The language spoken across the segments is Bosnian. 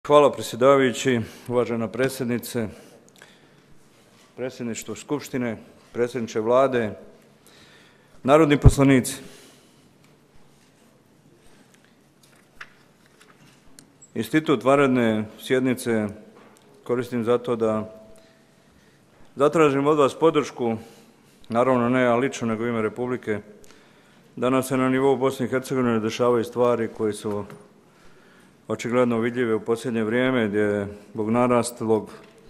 Hvala predsjedavajući, uvažena predsjednice, predsjedništvo Skupštine, predsjedniče Vlade, narodni poslanici. Institut vanredne sjednice koristim zato da zatražim od vas podršku, naravno ne ja lično nego ime Republike, da nam se na nivou Bosne i Hercegovine dešavaju stvari koje su očigledno vidljive u posljednje vrijeme, gdje zbog narastlog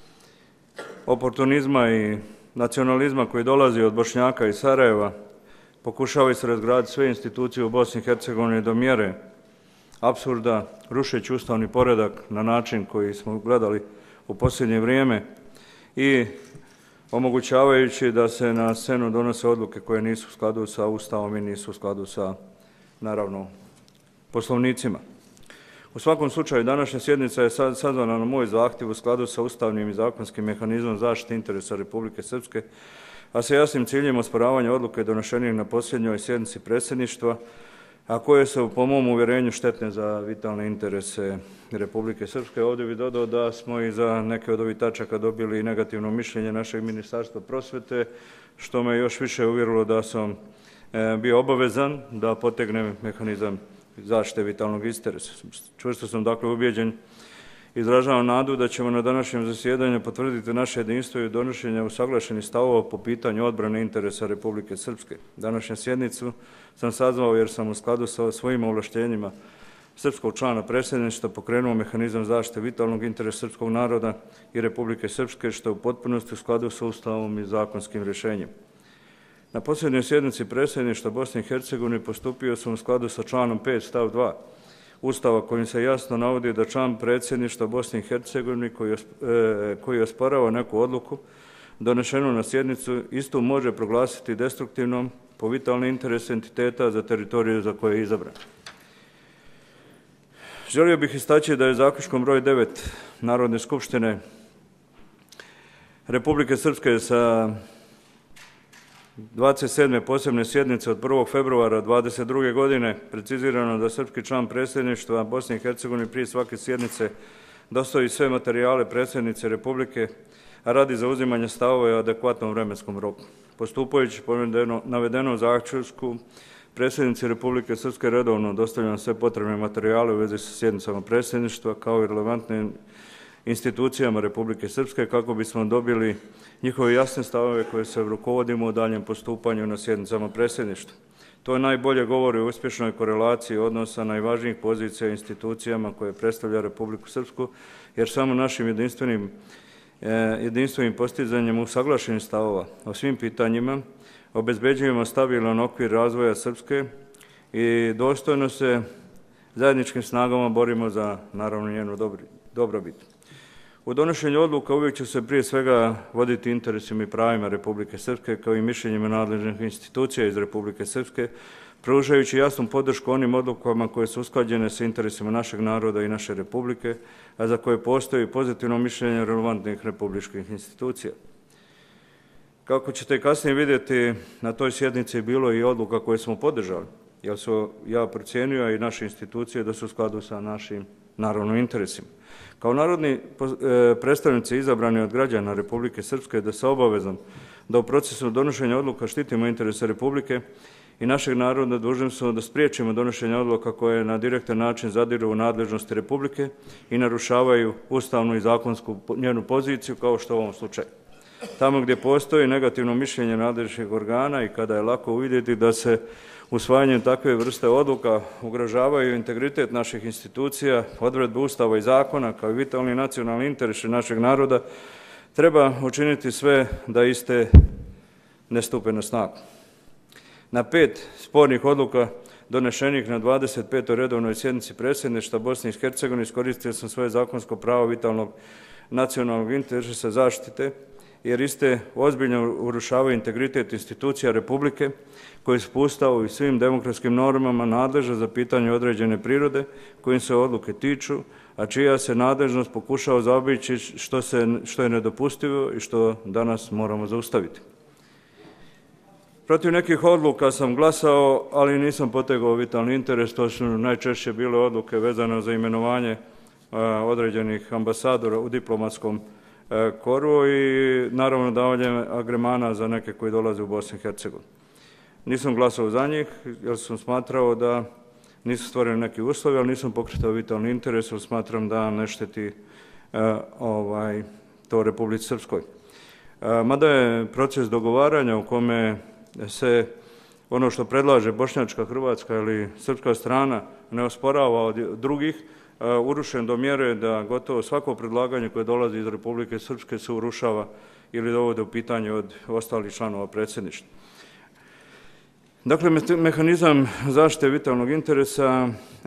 oportunizma i nacionalizma koji dolazi od Bošnjaka i Sarajeva pokušavaju se razgraditi sve institucije u Bosni i Hercegovini do mjere apsurda, rušeći ustavni poredak na način koji smo gledali u posljednje vrijeme i omogućavajući da se na scenu donose odluke koje nisu u skladu sa Ustavom i nisu u skladu sa, naravno, poslovnicima. U svakom slučaju, današnja sjednica je sazvana na moj zahtjev u skladu sa ustavnim i zakonskim mehanizmom zaštite interesa Republike Srpske, a sa jasnim ciljem osporavanja odluke donesenih na posljednjoj sjednici predsjedništva, a koje su po mom uvjerenju štetne za vitalne interese Republike Srpske. Ovdje bih dodao da smo i za neke od ovih tačaka dobili negativno mišljenje našeg Ministarstva prosvete, što me još više uvjerilo da sam bio obavezan da potegnem mehanizam zaštite vitalnog interesa. Čvrsto sam dakle ubijeđen, izražavam nadu da ćemo na današnjem zasjedanju potvrditi naše jedinstvo i donošenje usaglašenih stavova po pitanju odbrane interesa Republike Srpske. Današnju sjednicu sam sazvao jer sam u skladu sa svojim ovlaštenjima srpskog člana predsjedništva pokrenuo mehanizam zaštite vitalnog interesa srpskog naroda i Republike Srpske, što je u potpunosti u skladu sa Ustavom i zakonskim rješenjem. Na posljednjoj sjednici predsjedništva Bosne i Hercegovine postupio sam u skladu sa članom 5 stav 2 Ustava, kojim se jasno navodi da član predsjedništva Bosne i Hercegovine koji osporava neku odluku donešenu na sjednicu istu može proglasiti destruktivnom po vitalne interese entiteta za teritoriju za koje je izabran. Želio bih istaći da je zaključkom broj 9 Narodne skupštine Republike Srpske sa 27. posebne sjednice od 1. februara 2022. godine precizirano da srpski član predsjedništva Bosne i Hercegovine prije svake sjednice dostavi sve materijale predsjednice Republike, a radi zauzimanja stavova u adekvatnom vremenskom roku. Postupajući po navedenom zaključku, predsjednici Republike Srpske redovno dostavljaju sve potrebne materijale u vezi sa sjednicama predsjedništva kao i relevantnim institucijama Republike Srpske kako bismo dobili njihove jasne stavove koje se rukovodimo u daljem postupanju na sjednicama predsjedništva. To najbolje govori o uspješnoj korelaciji odnosa najvažnijih pozicija institucijama koje predstavlja Republiku Srpsku, jer samo našim jedinstvenim postizanjem usaglašenih stavova o svim pitanjima obezbeđujemo stabilan okvir razvoja Srpske i dostojno se zajedničkim snagama borimo za, naravno, njenu dobrobit. U donošenju odluka uvijek će se prije svega voditi interesima i pravima Republike Srpske kao i mišljenjima nadležnih institucija iz Republike Srpske, pružajući jasnu podršku onim odlukama koje su usklađene sa interesima našeg naroda i naše Republike, a za koje postoji pozitivno mišljenje relevantnih republičkih institucija. Kako ćete kasnije vidjeti, na toj sjednici je bilo i odluka koje smo podržali, jer su ja procijenio i naše institucije da su u skladu sa našim naravno interesima. Kao narodni predstavnici izabrani od građana Republike Srpske da se obavezom da u procesu donošenja odluka štitimo interese Republike i našeg naroda, dužni smo da spriječimo donošenje odluka koje na direktan način zadiru u nadležnosti Republike i narušavaju ustavnu i zakonsku njenu poziciju, kao što u ovom slučaju. Tamo gdje postoji negativno mišljenje nadležnih organa i kada je lako uvidjeti da se usvajanjem takve vrste odluka ugrožavaju integritet naših institucija, odredbe Ustava i zakona kao i vitalni nacionalni interesi našeg naroda, treba učiniti sve da iste ne stupe na snagu. Na 5 spornih odluka donešenih na 25. redovnoj sjednici predsjedništva Bosne i Hercegovine iskoristio sam svoje zakonsko pravo vitalnog nacionalnog interesa zaštite, jer iste ozbiljno urušavaju integritet institucija Republike koji su po Ustavu i svim demokratskim normama nadležne za pitanje određene prirode kojim se odluke tiču, a čija se nadležnost pokušava zaobići što je nedopustivo i što danas moramo zaustaviti. Protiv nekih odluka sam glasao, ali nisam potegao vitalni interes, to su najčešće bile odluke vezane za imenovanje određenih ambasadora u diplomatskom koru i naravno davanje agremana za neke koji dolaze u Bosnu i Hercegovinu. Nisam glasao za njih jer sam smatrao da nisu stvoreni neki uslovi, ali nisam pokretao vitalni interes jer smatram da ne šteti to Republici Srpskoj. Mada je proces dogovaranja u kome se ono što predlaže bošnjačka, hrvatska ili srpska strana ne osporava od drugih, urušen do mjere da gotovo svako predlaganje koje dolazi iz Republike Srpske se urušava ili dovode u pitanje od ostalih članova predsjedništva. Dakle, mehanizam zaštite vitalnog interesa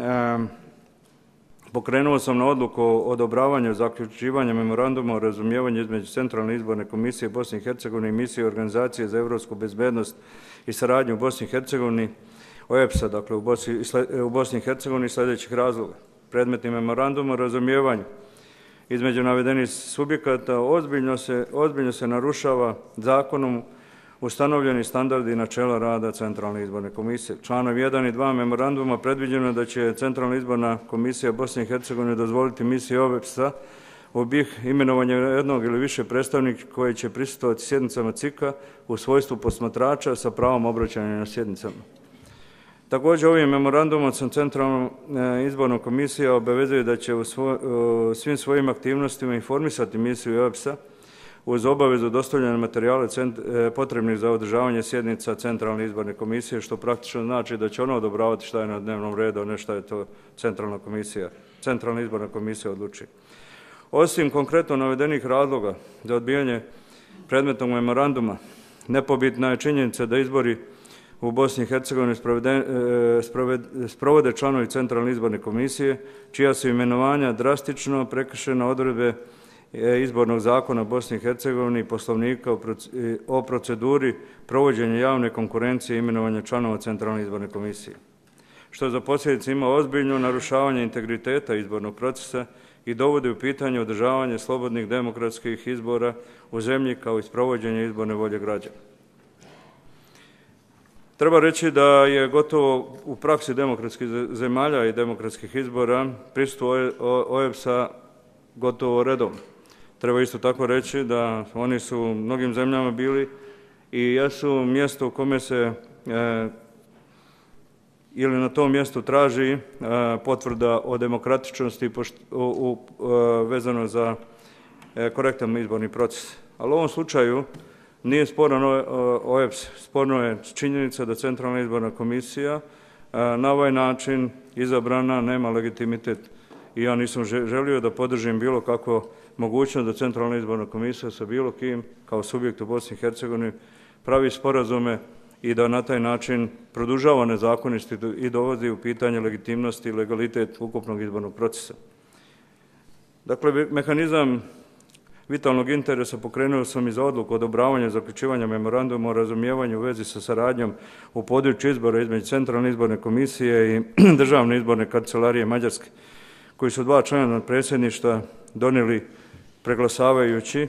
pokrenuo sam na odluku o odobravanju zaključivanja memoranduma o razumijevanju između Centralne izborne komisije Bosne i Hercegovine i misije Organizacije za europsku bezbednost i saradnju u Bosni i Hercegovini, OEBS-a, dakle u Bosni i Hercegovini sljedećih razloga. Predmetni memorandum o razumijevanju između navedenih subjekata ozbiljno se narušava zakonom ustanovljeni standardi i načela rada Centralne izborne komisije. Članovi 1 i 2 memoranduma predviđeno je da će Centralna izborna komisija Bosne i Hercegovine dozvoliti misiji OEBS-a u BiH imenovanje jednog ili više predstavnika koji će prisustvovati sjednicama CIK-a u svojstvu posmatrača sa pravom obraćanja na sjednicama. Također ovim memorandumom sa Centralnom izbornom komisijom obavezuje da će u svim svojim aktivnostima informisati misiju OEBS-a uz obavezu dostavljanja materijala potrebnih za održavanje sjednica Centralne izborne komisije, što praktično znači da će ona odobravati šta je na dnevnom redu, a ne šta je to Centralna izborna komisija odluči. Osim konkretno navedenih razloga za odbijanje predmetnog memoranduma, nepobitna je činjenica da izbori u Bosni i Hercegovini sprovode članovi Centralne izborne komisije, čija su imenovanja drastično prekršena odredbe izbornog zakona Bosne i Hercegovine i poslovnika o proceduri provođenja javne konkurencije i imenovanja članova Centralne izborne komisije, što za posljedicu ima ozbiljno narušavanje integriteta izbornog procesa i dovodi u pitanje održavanje slobodnih demokratskih izbora u zemlji kao i sprovođenje izborne volje građana. Treba reći da je gotovo u praksi demokratskih zemalja i demokratskih izbora prisustvo OEBS-a gotovo redovno. Treba isto tako reći da oni su u mnogim zemljama bili i jesu mjesto u kome se ili na tom mjestu traži potvrda o demokratičnosti vezano za korektan izborni proces. Ali u ovom slučaju nije sporan OEBS, sporno je činjenica da Centralna izborna komisija na ovaj način izabrana nema legitimitet i ja nisam želio da podržim bilo kako mogućnost da Centralna izborna komisija sa bilo kim kao subjekt u Bosni i Hercegovini pravi sporazume i da na taj način produžava nezakonitosti i dovodi u pitanje legitimnost i legalitet ukupnog izbornog procesa. Dakle, mehanizam vitalnog interesa pokrenuo sam i za odluku odobravanja zaključivanja memoranduma o razumijevanju u vezi sa saradnjom u području izbora između Centralne izborne komisije i Državne izborne kancelarije Mađarske, koji su 2 člana predsjedništva donijeli preglasavajući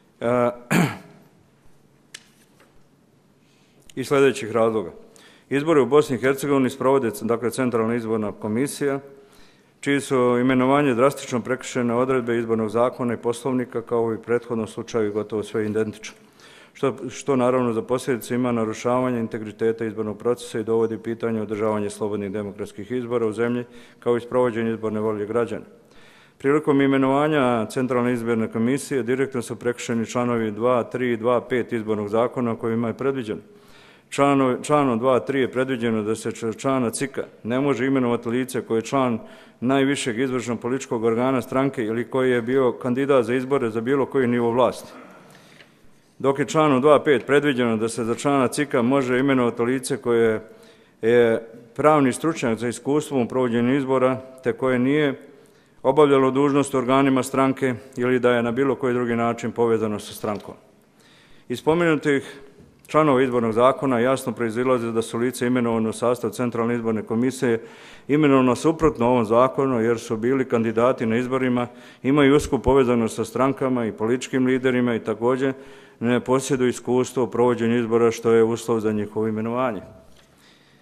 iz sljedećih razloga. Izbori u Bosni i Hercegovini sprovode dakle Centralna izborna komisija, čiji su imenovanje drastično prekršene odredbe izbornog zakona i poslovnika, kao i u prethodnom slučaju gotovo sve identično, što naravno za posljedicu ima narušavanje integriteta izbornog procesa i dovodi u pitanje održavanje slobodnih demokratskih izbora u zemlji, kao i sprovođenje izborne volje građana. Prilikom imenovanja Centralne izborne komisije direktno su prekršeni članovi 2, 3 i 2, 5 izbornog zakona kojima je predviđeno. Članom 2.3 je predviđeno da se člana CIK-a ne može imenovati lice koje je član najvišeg izvršnog političkog organa stranke ili koji je bio kandidat za izbore za bilo koji nivo vlasti. Dok je članom 2.5 predviđeno da se za člana CIK-a može imenovati lice koje je pravni stručnjak za iskustvo u provođenju izbora te koje nije obavljalo dužnost u organima stranke ili da je na bilo koji drugi način povezano sa strankom. Iz spomenutih članova izbornog zakona jasno proizilazi da su lice imenovano u sastav Centralne izborne komisije imenovano suprotno ovom zakonu jer su bili kandidati na izborima, imaju usku povezanost sa strankama i političkim liderima i također ne posjeduju iskustvo u provođenju izbora što je uslov za njihovo imenovanje.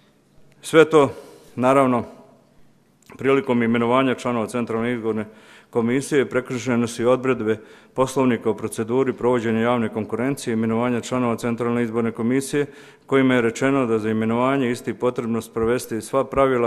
Sve to, naravno, prilikom imenovanja članova Centralne izborne komisije prekršene su i odredbe Poslovnika o proceduri provođenja javne konkurencije i imenovanja članova Centralne izborne komisije, kojima je rečeno da za imenovanje isti potrebno sprovesti sva pravila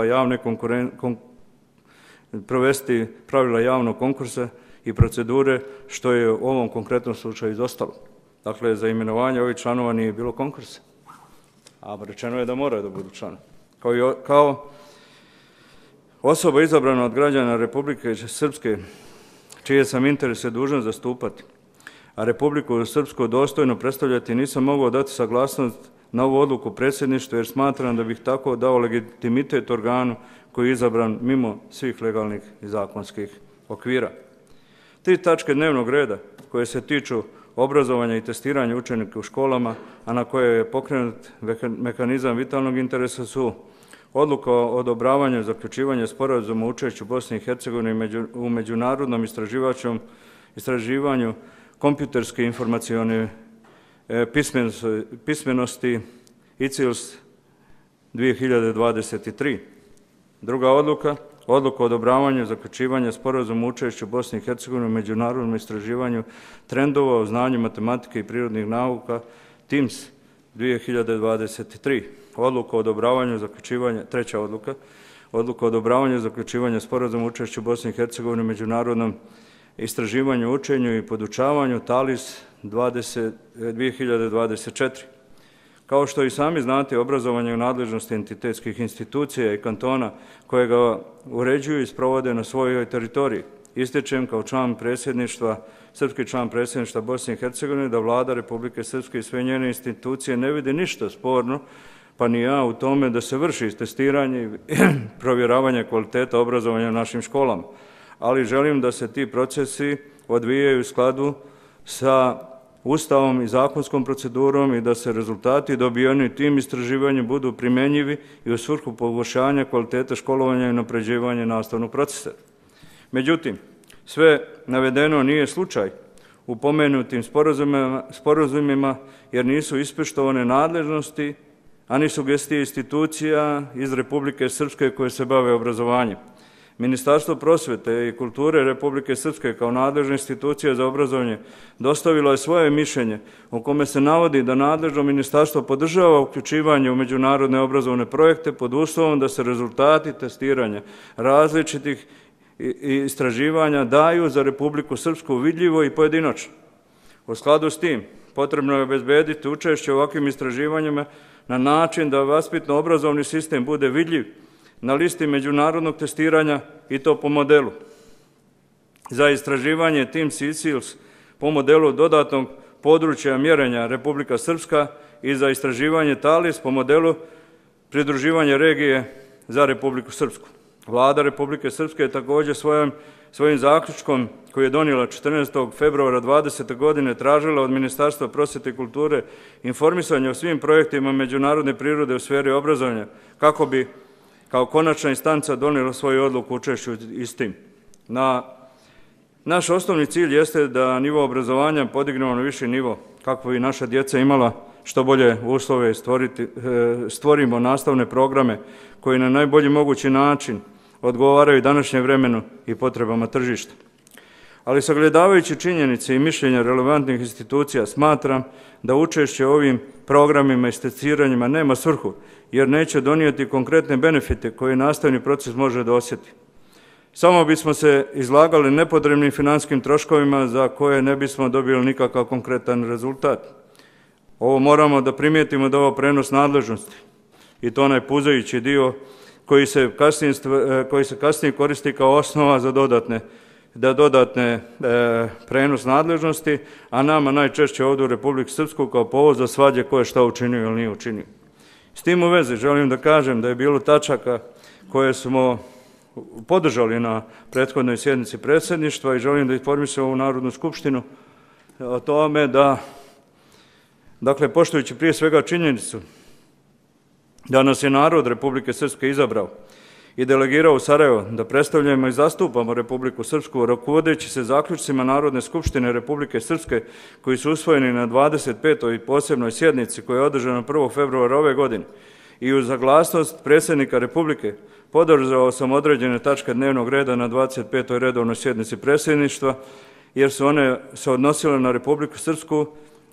provesti pravila javnog konkursa i procedure, što je u ovom konkretnom slučaju izostalo. Dakle, za imenovanje ovih članova nije bilo konkursa, a rečeno je da moraju da budu članovi. Kao osoba izabrana od građana Republike Srpske, čije sam interese dužan zastupati, a Republiku Srpsku dostojno predstavljati, nisam mogao dati saglasnost na ovu odluku predsjedništva, jer smatram da bih tako dao legitimitet organu koji je izabran mimo svih legalnih i zakonskih okvira. 3 tačke dnevnog reda koje se tiču obrazovanja i testiranja učenika u školama, a na koje je pokrenut mehanizam vitalnog interesa su odluka o odobravanju zaključivanja sporazuma o učešću Bosne i Hercegovine u međunarodnom istraživanju kompjuterske informacione pismenosti ICILS 2023. Druga odluka o odobravanju zaključivanja sporazuma o učešću Bosne i Hercegovine u međunarodnom istraživanju trendova o znanju matematike i prirodnih nauka TIMSS 2023. Odluka o odobravanju zaključivanja, treća odluka o odobravanju zaključivanja sporazuma o učešću Bosne i Hercegovine u međunarodnom istraživanju, učenju i podučavanju TALIS 2024. Kao što i sami znate, obrazovanje u nadležnosti entitetskih institucija i kantona koje ga uređuju i sprovode na svojoj teritoriji. Ističem kao član predsjedništva, srpski član predsjedništva Bosne i Hercegovine, da Vlada Republike Srpske i sve njene institucije ne vide ništa sporno, pa ni ja, u tome da se vrši testiranje i provjeravanje kvaliteta obrazovanja u našim školama. Ali želim da se ti procesi odvijaju u skladu sa Ustavom i zakonskom procedurom i da se rezultati dobijeni tim istraživanjem budu primenjivi i u svrhu poboljšanja kvaliteta školovanja i unapređivanja nastavnog procesa. Međutim, sve navedeno nije slučaj u pomenutim sporazumima, jer nisu ispoštovane nadležnosti, ani sugestije institucija iz Republike Srpske koje se bave obrazovanjem. Ministarstvo prosvete i kulture Republike Srpske kao nadležna institucija za obrazovanje dostavilo je svoje mišljenje u kome se navodi da nadležno ministarstvo podržava uključivanje u međunarodne obrazovne projekte pod uslovom da se rezultati testiranja različitih istraživanja daju za Republiku Srpsku vidljivo i pojedinačno. U skladu s tim, potrebno je obezbediti učešće u ovakvim istraživanjima na način da vaspitno-obrazovni sistem bude vidljiv na listi međunarodnog testiranja i to po modelu. Za istraživanje TIMSS ICILS po modelu dodatnog područja mjerenja Republika Srpska i za istraživanje TALIS po modelu pridruživanja regije za Republiku Srpsku. Vlada Republike Srpske je također svojim zaključkom koji je donijela 14. februara 2020. godine tražila od Ministarstva prosvete i kulture informisanje o svim projektima međunarodne prirode u sferi obrazovanja kako bi kao konačna instanca donijela svoju odluku o učešću istim. Naš osnovni cilj jeste da nivo obrazovanja podignemo na viši nivo, kako bi naša djeca imala što bolje uslove stvorimo nastavne programe koji na najbolji mogući način odgovaraju današnjem vremenu i potrebama tržišta. Ali sagledavajući činjenice i mišljenja relevantnih institucija, smatram da učešće u ovim programima i testiranjima nema svrhu, jer neće donijeti konkretne benefite koje nastavni proces može da osjeti. Samo bismo se izlagali nepotrebnim finansijskim troškovima za koje ne bismo dobili nikakav konkretan rezultat. Ovo moramo da primijetimo da ovo prenos nadležnosti i to onaj puzajući dio koji se kasnije koristi kao osnova za dodatne prenos nadležnosti, a nama najčešće ovdje u Republici Srpskoj kao povod za svađe ko je šta učinio ili nije učinio. S tim u vezi želim da kažem da je bilo tačaka koje smo podržali na prethodnoj sjednici predsjedništva i želim da informišem ovu Narodnu skupštinu o tome da, dakle, poštujući prije svega činjenicu da nas je narod Republike Srpske izabrao i delegirao u Sarajevo da predstavljamo i zastupamo Republiku Srpsku, rukovodeći se zaključcima Narodne skupštine Republike Srpske koji su usvojeni na 25. posebnoj sjednici koja je održana 1. februara ove godine i uz saglasnost predsjednika Republike podržao sam određene tačke dnevnog reda na 25. redovnoj sjednici predsjedništva, jer su one se odnosile na Republiku Srpsku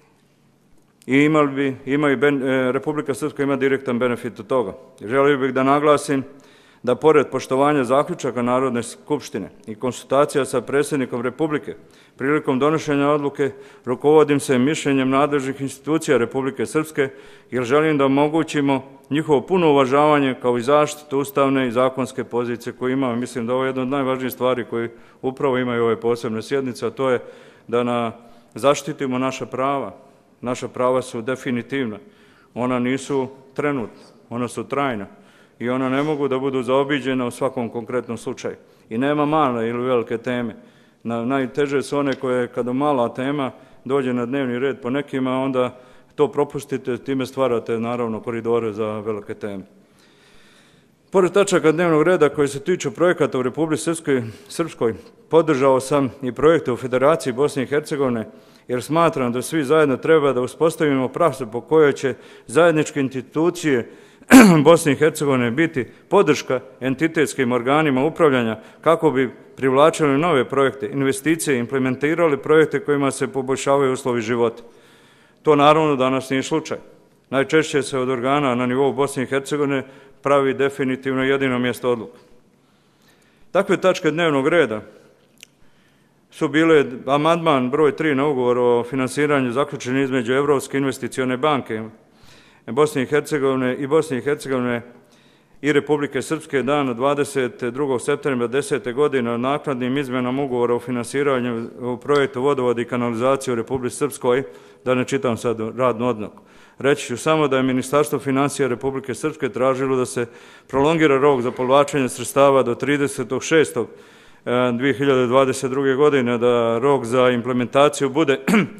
i Republika Srpska ima direktan benefit od toga. Želio bih da naglasim da pored poštovanja zaključaka Narodne skupštine i konsultacija sa predsjednikom Republike, prilikom donošenja odluke rukovodim se mišljenjem nadležnih institucija Republike Srpske, jer želim da omogućimo njihovo puno uvažavanje kao i zaštitu ustavne i zakonske pozicije koje imamo. Mislim da ovo je jedna od najvažnijih stvari koje upravo imaju ove posebne sjednice, a to je da zaštitimo naša prava. Naša prava su definitivna, ona nisu trenutna, ona su trajna i ona ne mogu da budu zaobiđena u svakom konkretnom slučaju. I nema male ili velike teme. Najteže su one koje kada mala tema dođe na dnevni red po nekima, onda to propustite, time stvarate naravno koridore za velike teme. Pored tačaka dnevnog reda koji se tiču projekata u Republici Srpskoj, podržao sam i projekte u Federaciji Bosne i Hercegovine, jer smatram da svi zajedno treba da uspostavimo praksu po kojoj će zajedničke institucije Bosne i Hercegovine biti podrška entitetskim organima upravljanja kako bi privlačili nove projekte, investicije, implementirali projekte kojima se poboljšavaju uslovi života. To naravno danas nije slučaj. Najčešće se od organa na nivou Bosne i Hercegovine pravi definitivno jedino mjesto odluka. Takve tačke dnevnog reda su bile amandman broj 3 na ugovor o finansiranju zaključen između Evropske investicione banke Bosne i Hercegovine i Republike Srpske dana 22. septembra 10. godine o naknadnim izmjenama ugovora o finansiranju u projektu vodovod i kanalizacije u Republici Srpskoj, da ne čitam sad radnu odluku. Reći ću samo da je Ministarstvo financija Republike Srpske tražilo da se prolongira rok za povlačenje sredstava do 30.6.2022. godine, da rok za implementaciju bude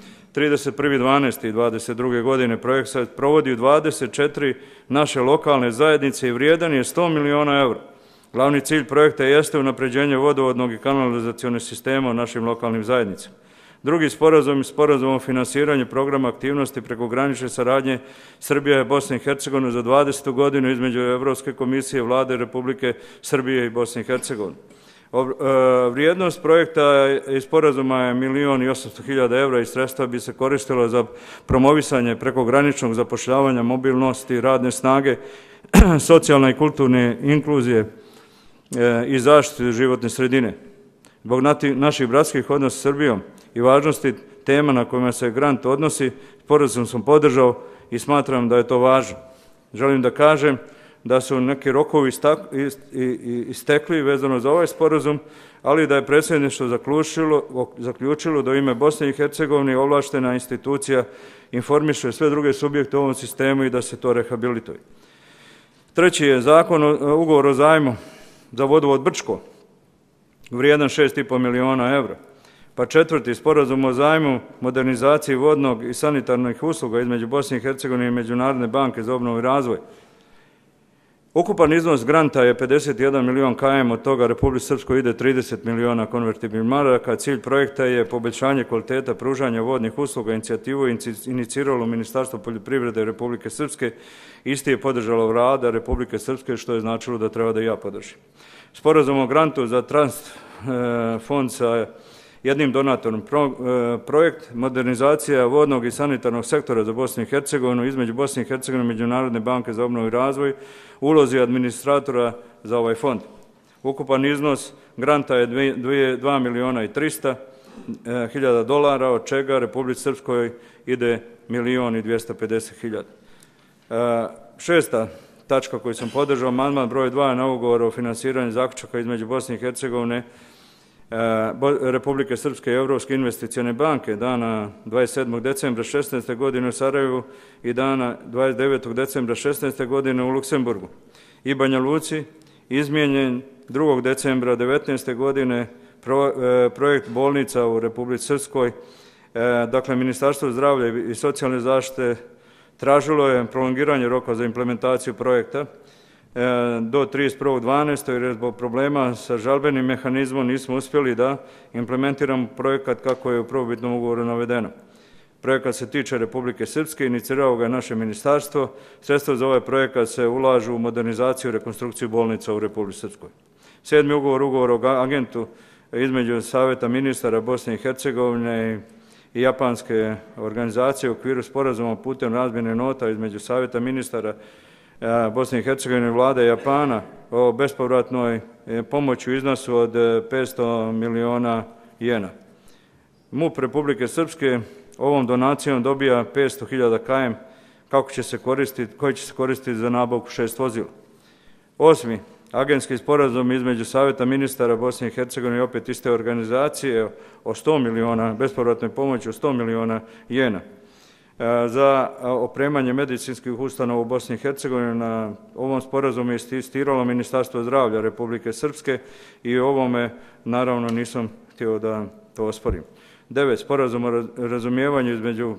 31.12.2022. godine. Projekt se provodi u 24 naše lokalne zajednice i vrijedan je 100 miliona eura. Glavni cilj projekta jeste unapređenje vodovodnog i kanalizacionog sistema u našim lokalnim zajednicama. Drugi sporazum o finansiranju programa aktivnosti prekogranične saradnje Srbije i Bosne i Hercegovine za 20. godinu između Evropske komisije, Vlade Republike Srbije i Bosne i Hercegovine. Vrijednost projekta i sporazuma je 1.800.000 eura i sredstva bi se koristila za promovisanje prekograničnog zapošljavanja, mobilnosti, radne snage, socijalne i kulturne inkluzije i zaštite životne sredine. Zbog naših bratskih odnosa s Srbijom i važnosti tema na kojima se grant odnosi, sporazum sam podržao i smatram da je to važno. Želim da kažem da su neki rokovi istekli vezano za ovaj sporazum, ali da je predsjedništvo zaključilo da u ime Bosne i Hercegovine ovlaštena institucija informiše sve druge subjekte u ovom sistemu i da se to rehabilituje. Treći je ugovor o zajmu za vodovod Brčko, vrijedan 6,5 miliona evra. Pa četvrti, sporazum o zajmu modernizaciji vodnog i sanitarnih usluga između Bosne i Hercegovine i Međunarodne banke za obnovu i razvoj. Ukupan iznos granta je 51 milion km, od toga Republici Srpskoj ide 30 miliona konvertibilnih maraka. Cilj projekta je poboljšanje kvaliteta pružanja vodnih usluga. Inicijativu je iniciralo Ministarstvo poljoprivrede Republike Srpske. Isti je podržala Vlada Republike Srpske, što je značilo da treba da i ja podržim. Sporazum o grantu za Trust fond sa jednim donatorom. Projekt modernizacija vodnog i sanitarnog sektora za Bosnu i Hercegovinu između Bosne i Hercegovine i Međunarodne banke za obnovu i razvoj, ulozi administratora za ovaj fond. Ukupan iznos granta je 2 miliona i 300 hiljada dolara, od čega Republici Srpskoj ide 1.250.000. Šesta tačka koju sam podržao, amandman broj 2 na ugovor o finansiranju zaključaka između Bosne i Hercegovine, Republike Srpske i Evropske investicione banke dana 27. decembra 16. godine u Sarajevu i dana 29. decembra 16. godine u Luksemburgu i Banja Luci, izmijenjen 2. decembra 19. godine projekt bolnica u Republici Srpskoj. Dakle, Ministarstvo zdravlja i socijalne zaštite tražilo je prolongiranje roka za implementaciju projekta do 31.12. jer zbog problema sa žalbenim mehanizmom nismo uspjeli da implementiramo projekat kako je u prvobitnom ugovoru navedeno. Projekat se tiče Republike Srpske, inicirao ga je naše ministarstvo. Sredstva za ovaj projekat se ulažu u modernizaciju i rekonstrukciju bolnica u Republici Srpskoj. 7. ugovor o agentu između Saveta ministara Bosne i Hercegovine i japanske organizacije u okviru sporazuma putem razmjene nota između Saveta ministara Bosne i Hercegovine i vlade Japana o bespovratnoj pomoći u iznosu od 500 miliona jena. MUP Republike Srpske ovom donacijom dobija 500.000 km koji će se koristiti za nabavku 6 vozila. 8. Agentski sporazum između Saveta ministara Bosne i Hercegovine i opet iste organizacije o 100 miliona, bespovratnoj pomoći o 100 miliona jena za opremanje medicinskih ustanova u Bosni i Hercegovini. Na ovom sporazumu je insistiralo Ministarstvo zdravlja Republike Srpske i ovome naravno nisam htio da to osporim. 9. Sporazum o razumijevanju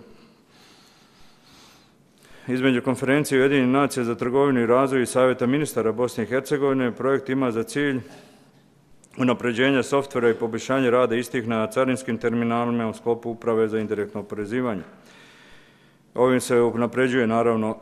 između Konferencije Ujedinjenih nacija za trgovinu i razvoj i Saveta ministara Bosne i Hercegovine. Projekt ima za cilj unapređenje softvera i poboljšanje rada istih na carinskim terminalima u sklopu uprave za indirektno oporezivanje. Ovim se unapređuje naravno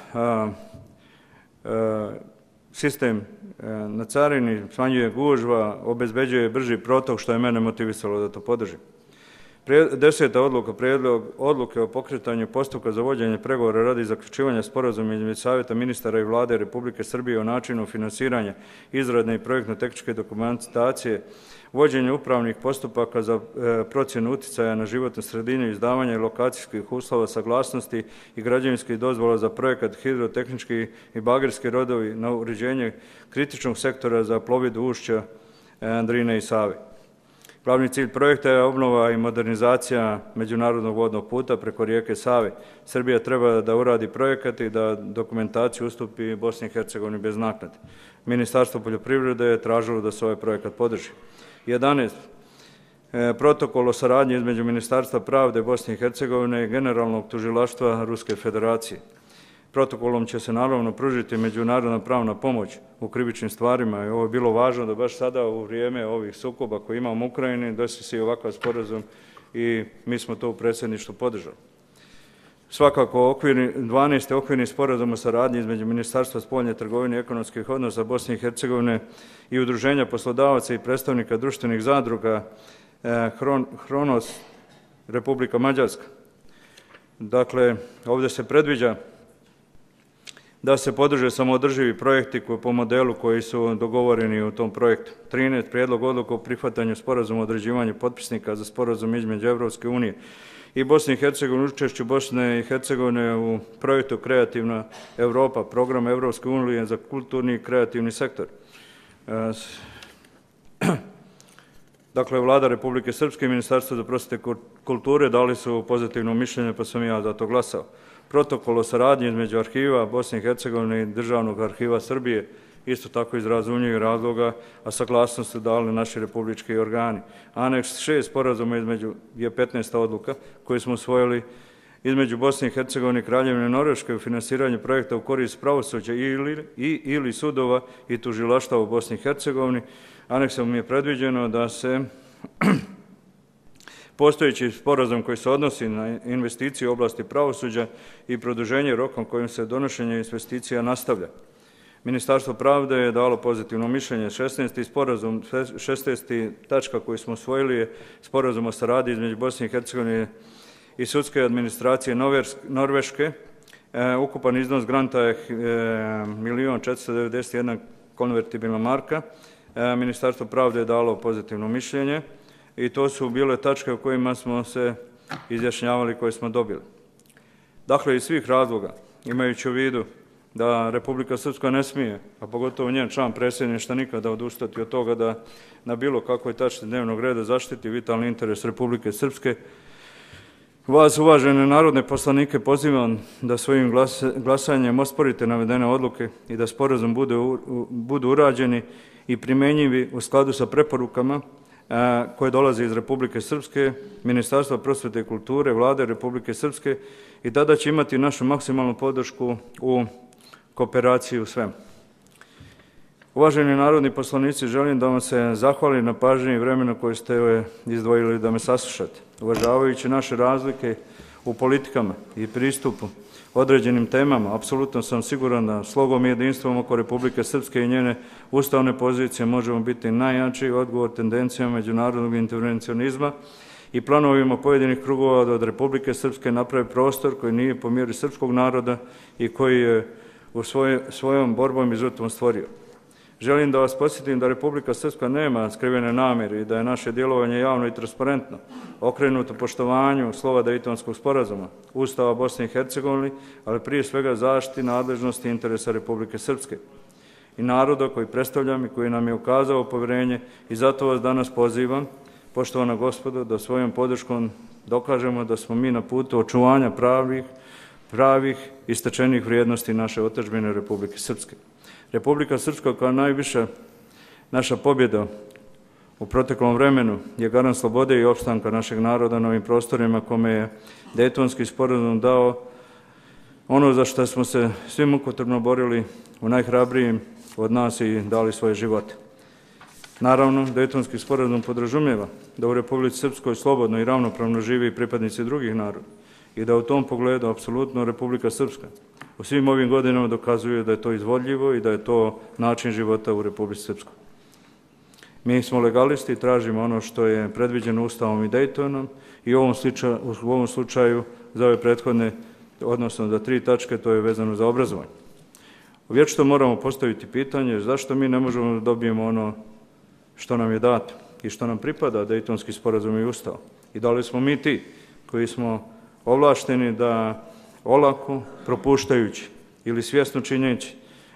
sistem na carini, smanjuje gužva, obezbeđuje brži protok, što je mene motivisalo da to podržim. 10. odluka, prijedlog odluke o pokretanju postupka za vođenje pregovora radi zaključivanja sporazuma između Saveta ministara i Vlade Republike Srbije o načinu finansiranja izradne i projektno-tehničke dokumentacije, vođenje upravnih postupaka za procjenu uticaja na životnu sredinu, izdavanje lokacijskih uslova, saglasnosti i građevinskih dozvola za projekat hidrotehnički i bagerski rodovi na uređenje kritičnog sektora za plovidbu ušća Drine i Save. Glavni cilj projekta je obnova i modernizacija međunarodnog vodnog puta preko rijeke Save. Srbija treba da uradi projekat i da dokumentaciju ustupi Bosni i Hercegovini bez naknade. Ministarstvo poljoprivrede je tražilo da se ovaj projekat podrži. 11. Protokol o saradnji između Ministarstva pravde Bosne i Hercegovine i Generalnog tužilaštva Ruske federacije. Protokolom će se naravno pružiti međunarodna pravna pomoć u krivičnim stvarima i ovo je bilo važno da baš sada u vrijeme ovih sukoba koje imamo u Ukrajini desi se i ovakav sporazum i mi smo to u predsjedništvu podržali. Svakako 12. okvirni sporazum o saradnji između Ministarstva spoljne trgovine i ekonomskih odnosa Bosne i Hercegovine i udruženja poslodavaca i predstavnika društvenih zadruga Hronos Republika Mađarska. Dakle, ovdje se predviđa da se podrže samoodrživi projekti po modelu koji su dogovoreni u tom projektu. 13. Prijedlog odluke o prihvatanju sporazuma o određivanju potpisnika za sporazum između Evropske unije i Bosne i Hercegovine, učešću Bosne i Hercegovine u projektu Kreativna Evropa, program Evropske unije za kulturni i kreativni sektor. Dakle, Vlada Republike Srpske i Ministarstvo za prosvete i kulture dali su pozitivno mišljenje, pa sam ja za to glasao. Protokol o saradnji između arhiva Bosne i Hercegovine i Državnog arhiva Srbije, isto tako iz razumljivih razloga, a saglasnost su dali naši republički organi. Aneks 6 sporazuma je 15. odluka koju smo usvojili između Bosne i Hercegovine i Kraljevine Norveške u finansiranju projekta u korist pravosuđa ili sudova i tužilaštva u Bosni i Hercegovini. Aneksom je predviđeno da se postojeći sporazum koji se odnosi na investicije u oblasti pravosuđa i produženje rokom kojim se donošenje investicija nastavlja. Ministarstvo pravde je dalo pozitivno mišljenje. 16. tačka koju smo usvojili je sporazum o saradnji između Bosne i Hercegovine i sudske administracije Norveške. Ukupan iznos granta je 1.491 konvertibilna marka. Ministarstvo pravde je dalo pozitivno mišljenje i to su bile tačke u kojima smo se izjašnjavali koje smo dobili. Dakle, iz svih razloga, imajući u vidu da Republika Srpska ne smije, a pogotovo njen član predsjedništva nikada odustati od toga da na bilo kakvoj tački dnevnog reda zaštiti vitalni interes Republike Srpske, vas, uvažene narodne poslanike, pozivam da svojim glasanjem osporite navedene odluke i da sporazum budu urađeni i primjenjivi u skladu sa preporukama koje dolaze iz Republike Srpske, Ministarstva prosvete i kulture, Vlade Republike Srpske i tada će imati našu maksimalnu podršku u kooperaciji u svemu. Uvaženi narodni poslanici, želim da vam se zahvalim na pažnji i vremenu koje ste izdvojili da me saslušate. Uvažavajući naše razlike u politikama i pristupu određenim temama, apsolutno sam siguran da slogom i jedinstvom oko Republike Srpske i njene ustavne pozicije možemo biti najjači odgovor tendencijama međunarodnog intervencionizma i planovima pojedinih krugova da od Republike Srpske napravi prostor koji nije po mjeri srpskog naroda i koji je u svojom borbom i žrtvom stvorio. Želim da vas podsjetim da Republika Srpska nema skrivene namjere i da je naše djelovanje javno i transparentno, okrenuto poštovanju slova Dejtonskog sporazuma, Ustava Bosne i Hercegovine, ali prije svega zaštiti nadležnosti i interesa Republike Srpske i naroda koji predstavljam i koji nam je ukazao povjerenje i zato vas danas pozivam, poštovana gospodo, da svojom podrškom dokažemo da smo mi na putu očuvanja pravih i stečenih vrijednosti naše otadžbine Republike Srpske. Republika Srpska kao najviša naša pobjeda u proteklom vremenu je garant slobode i opstanka našeg naroda na ovim prostorima kome je Dejtonski sporazum dao ono za što smo se svi mukotrpno borili u najhrabrijim od nas i dali svoje živote. Naravno, Dejtonski sporazum podrazumijeva da u Republici Srpskoj slobodno i ravnopravno živi i pripadnici drugih naroda i da u tom pogledu apsolutno Republika Srpska u svim ovim godinama dokazuje da je to izvodljivo i da je to način života u Republici Srpskoj. Mi smo legalisti i tražimo ono što je predviđeno Ustavom i Dejtonom i u ovom slučaju za ove prethodne, odnosno za 3 tačke, to je vezano za obrazovanje. Vječito moramo postaviti pitanje zašto mi ne možemo da dobijemo ono što nam je dato i što nam pripada Dejtonski sporazum i Ustav. I da li smo mi ti koji smo ovlašteni da olako, propuštajući ili svjesno činjeći,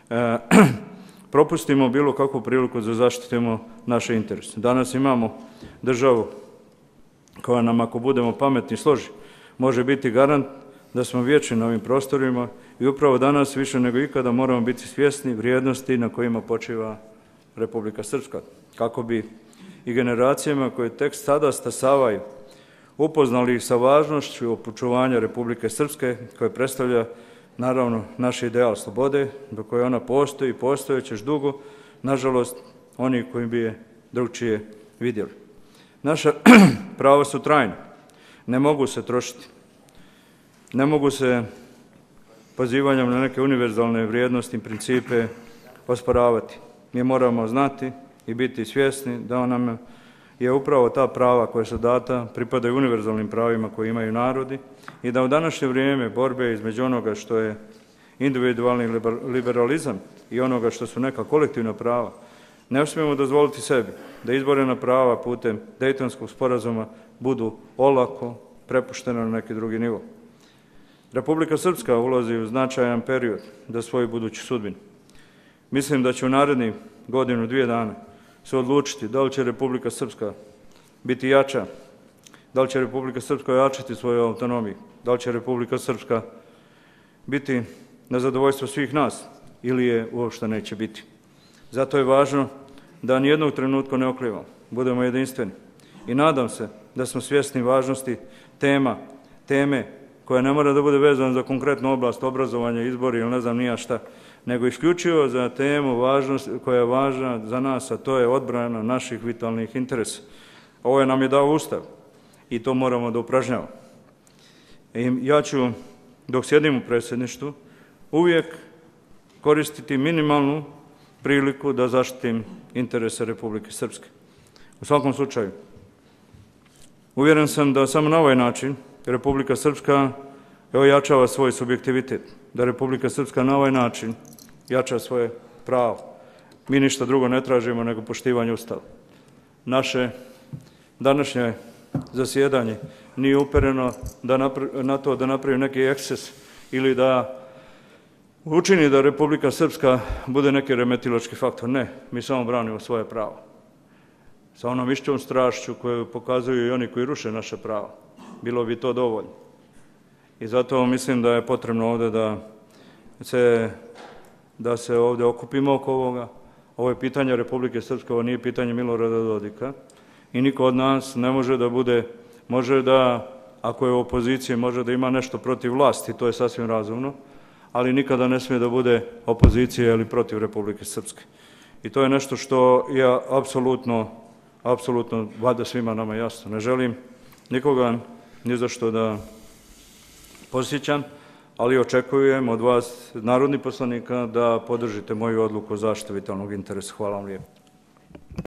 propustimo bilo kakvu priliku da zaštitimo naše interese. Danas imamo državu koja nam, ako budemo pametni složi, može biti garant da smo vječni na ovim prostorima i upravo danas više nego ikada moramo biti svjesni vrijednosti na kojima počiva Republika Srpska, kako bi i generacijama koje tek sada stasavaju upoznali ih sa važnošću očuvanja Republike Srpske, koje predstavlja, naravno, naš ideal slobode, do koje ona postoji i postojeće još dugo, nažalost, oni koji bi je drugčije vidjeli. Naša prava su trajna, ne mogu se trošiti, ne mogu se pozivanjem na neke univerzalne vrijednosti i principe osporavati. Mi moramo znati i biti svjesni da nam je upravo ta prava koja su data pripadaju univerzalnim pravima koje imaju narodi i da u današnje vrijeme borbe između onoga što je individualni liberalizam i onoga što su neka kolektivna prava, ne smijemo dozvoliti sebi da izborena prava putem Dejtonskog sporazuma budu olako prepuštena na neki drugi nivo. Republika Srpska ulazi u značajan period za svoju buduću sudbinu. Mislim da će u narednih godinu, 2 dana se odlučiti da li će Republika Srpska biti jača, da li će Republika Srpska jačati svoju autonomiju, da li će Republika Srpska biti na zadovoljstvo svih nas ili je uopšte neće biti. Zato je važno da nijednog trenutka ne oklivamo, budemo jedinstveni i nadam se da smo svjesni važnosti teme koja ne mora da bude vezana za konkretnu oblast obrazovanja, izbori ili ne znam nija šta, nego isključivo za temu koja je važna za nas, a to je odbrana naših vitalnih interesa. Ovo nam je dao Ustav i to moramo da upražnjavamo. Ja ću, dok sjedim u predsjedništvu, uvijek koristiti minimalnu priliku da zaštitim interese Republike Srpske. U svakom slučaju, uvjeren sam da samo na ovaj način Republika Srpska ojačava svoj subjektivitet, da Republika Srpska na ovaj način jača svoje pravo. Mi ništa drugo ne tražimo nego poštivanje Ustava. Naše današnje zasjedanje nije upereno na to da napravi neki eksces ili da učini da Republika Srpska bude neki remetilački faktor. Ne, mi samo branimo svoje pravo. Sa onom išćom strašću koju pokazuju i oni koji ruše naše pravo. Bilo bi to dovoljno. I zato mislim da je potrebno ovdje da se ovdje okupimo oko ovoga. Ovo je pitanje Republike Srpske, ovo nije pitanje Milorada Dodika. I niko od nas ne može da bude, može da, ako je u opoziciji, može da ima nešto protiv vlasti, to je sasvim razumno, ali nikada ne smije da bude opozicija ili protiv Republike Srpske. I to je nešto što ja apsolutno, valjda svima nama jasno, ne želim nikoga ni za što da posjećam, ali očekujem od vas, narodnih poslanika, da podržite moju odluku o zaštiti vitalnog interesa. Hvala vam lijepo.